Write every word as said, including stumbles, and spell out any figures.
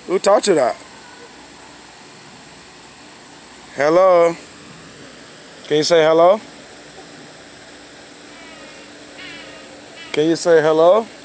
Who taught you that? Hello? Can you say hello? Can you say hello?